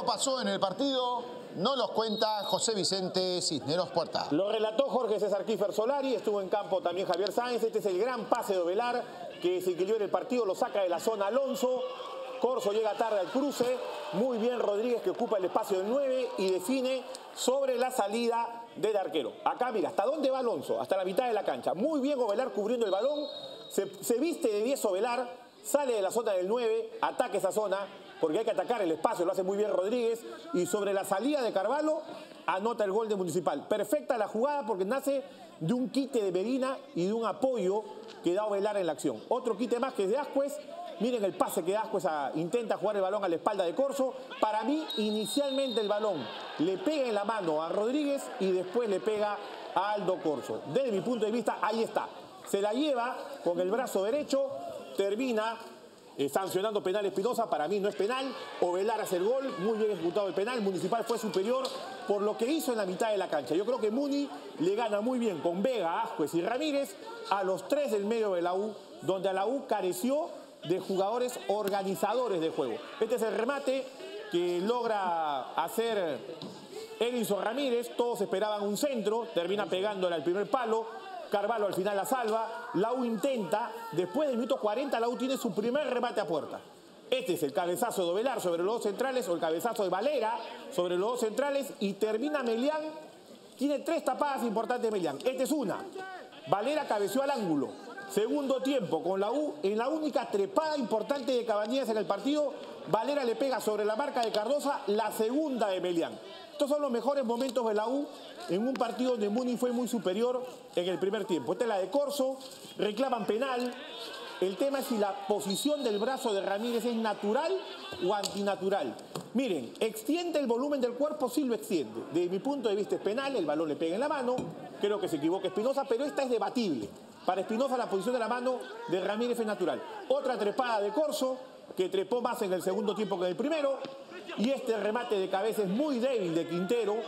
pasó en el partido nos los cuenta José Vicente Cisneros Puerta. Lo relató Jorge César Kiefer Solari, estuvo en campo también Javier Sáenz. Este es el gran pase de Ovelar que se equilibró en el partido, lo saca de la zona Alonso. Corso llega tarde al cruce, muy bien Rodríguez que ocupa el espacio del 9 y define sobre la salida del arquero. Acá mira, ¿hasta dónde va Alonso? Hasta la mitad de la cancha. Muy bien Ovelar cubriendo el balón, se viste de 10 Ovelar, sale de la zona del 9, ataca esa zona, porque hay que atacar el espacio, lo hace muy bien Rodríguez, y sobre la salida de Carvalho anota el gol de Municipal. Perfecta la jugada porque nace de un quite de Medina y de un apoyo que da Ovelar en la acción. Otro quite más que es de Ascuez. Miren el pase que Ascuez intenta jugar el balón a la espalda de Corso. Para mí, inicialmente el balón le pega en la mano a Rodríguez y después le pega a Aldo Corso. Desde mi punto de vista, ahí está. Se la lleva con el brazo derecho, termina sancionando penal Espinosa. Para mí no es penal. Ovelar hace el gol, muy bien ejecutado el penal. Municipal fue superior por lo que hizo en la mitad de la cancha. Yo creo que Muni le gana muy bien con Vega, Ascuez y Ramírez a los tres del medio de la U, donde a la U careció de jugadores organizadores de juego. Este es el remate que logra hacer Edinson Ramírez. Todos esperaban un centro, termina pegándole al primer palo. Carvalho al final la salva. La U intenta, después del minuto 40 la U tiene su primer remate a puerta. Este es el cabezazo de Ovelar sobre los dos centrales, o el cabezazo de Valera sobre los dos centrales, y termina Melián. Tiene tres tapadas importantes Melián. Esta es una. Valera cabeció al ángulo. Segundo tiempo con la U, en la única trepada importante de Cabañas en el partido, Valera le pega sobre la marca de Cardosa, la segunda de Melián. Estos son los mejores momentos de la U en un partido donde Muni fue muy superior en el primer tiempo. Esta es la de Corso, reclaman penal. El tema es si la posición del brazo de Ramírez es natural o antinatural. Miren, extiende el volumen del cuerpo, sí lo extiende. Desde mi punto de vista es penal, el balón le pega en la mano, creo que se equivoca Espinosa, pero esta es debatible. Para Espinosa la posición de la mano de Ramírez es natural. Otra trepada de Corso, que trepó más en el segundo tiempo que en el primero. Y este remate de cabeza es muy débil de Quintero.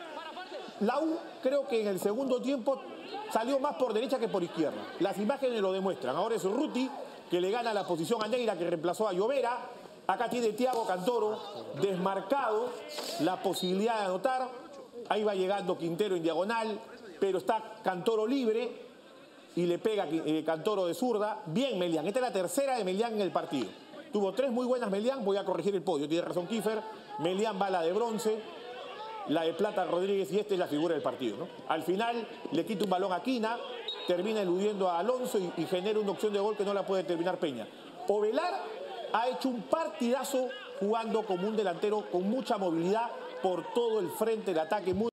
La U creo que en el segundo tiempo salió más por derecha que por izquierda. Las imágenes lo demuestran. Ahora es Urruti que le gana la posición a Neira, que reemplazó a Llovera. Acá tiene Thiago Cantoro desmarcado, la posibilidad de anotar. Ahí va llegando Quintero en diagonal, pero está Cantoro libre y le pega Cantoro de zurda. Bien Melián, esta es la tercera de Melián en el partido. Tuvo tres muy buenas Melián, voy a corregir el podio, tiene razón Kiefer. Melián va a la de bronce, la de plata Rodríguez, y esta es la figura del partido, ¿no? Al final le quita un balón a Quina, termina eludiendo a Alonso y genera una opción de gol que no la puede terminar Peña. Ovelar ha hecho un partidazo jugando como un delantero con mucha movilidad por todo el frente del ataque.